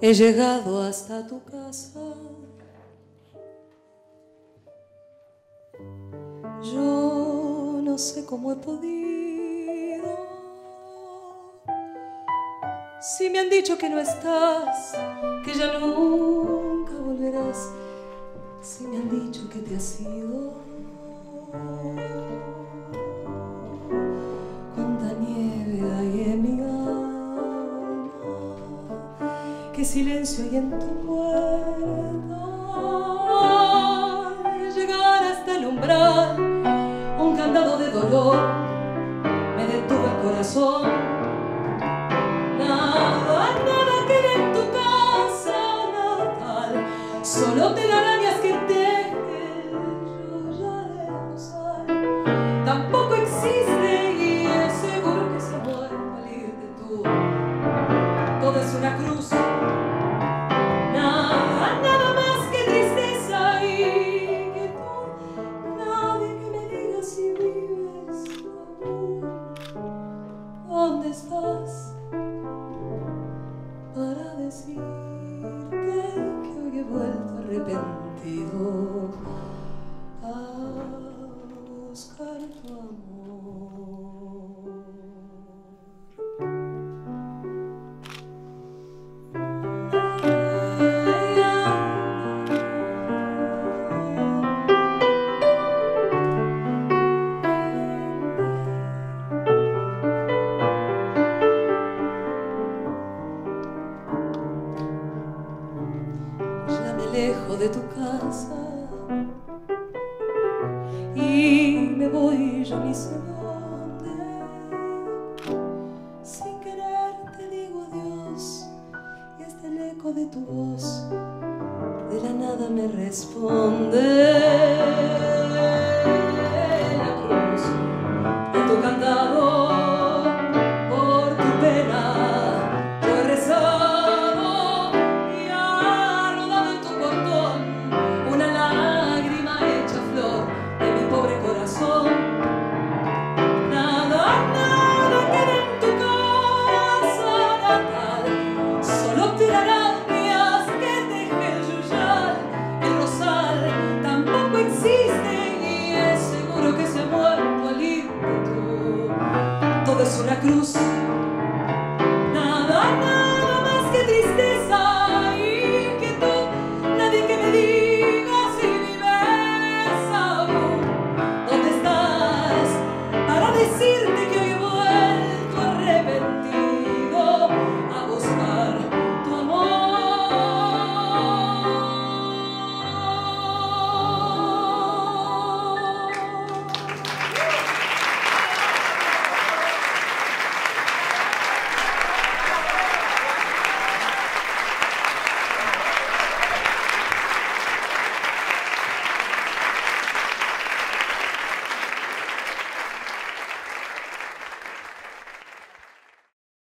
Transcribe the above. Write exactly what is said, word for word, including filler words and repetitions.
he llegado hasta tu casa. Yo no sé cómo he podido. Si me han dicho que no estás, que ya nunca volverás. Si me han dicho que te has ido. Cuánta nieve hay en mi alma, qué silencio hay en tu puerta. Llegar hasta el umbral, un candado de dolor me detuvo el corazón. Nada, nada queda en tu casa natal, solo telarañas que teje el yuyal del rosal. Tampoco existe y es seguro que se muere al irte tú. Todo es una cruz, nada, nada más que tristeza y quietud. Nadie que me diga si vives aún. ¿Dónde estás? Para decirte que hoy he vuelto arrepentido a buscar tu amor. Lejos de tu casa y me voy yo ni sé dónde. Sin querer te digo adiós y hasta el eco de tu voz de la nada me responde. La cruz de tu candado por tu pena yo he rezado. Todo es una cruz.